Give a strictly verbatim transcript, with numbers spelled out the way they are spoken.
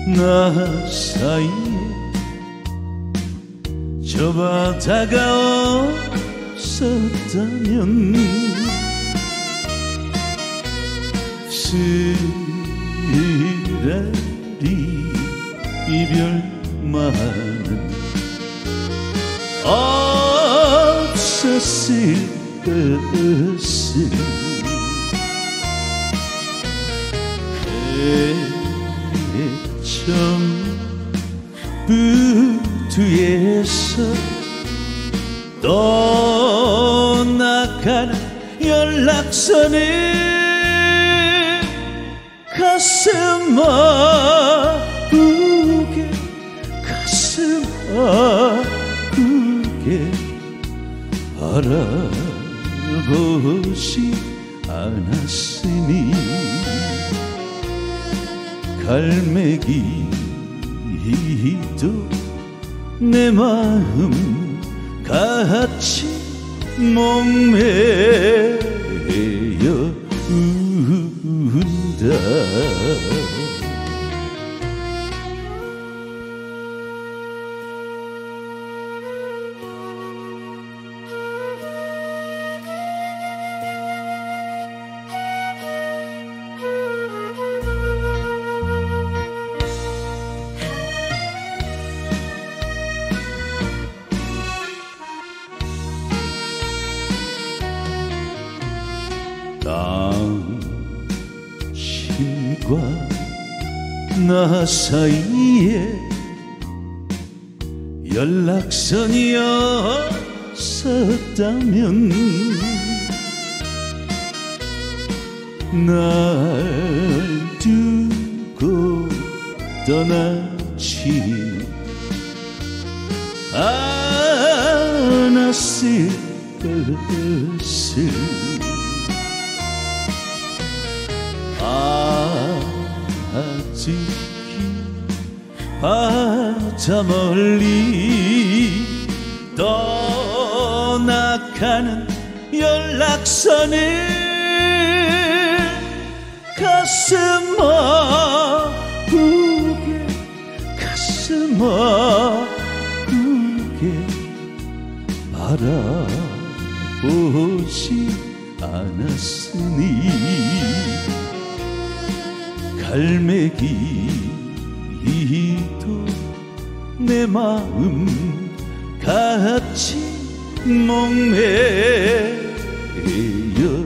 나 사이에 저 바다가 없었다면 쓰라리 이별만은 없었을 것을 해전부두에서 떠나가는 연락선에 가슴 아프게 가슴 아프게 알아보지 않았으니 갈매기도 내 마음 같이 목매여 운다. 당신과 나 사이에 연락선이 없었다면 날 두고 떠나지는 않았을 것을 아직히 바다 멀리 떠나가는 연락선을 가슴 아프게 가슴 아프게 바라보지 않았으니 갈매기도 내 마음 같이 목매여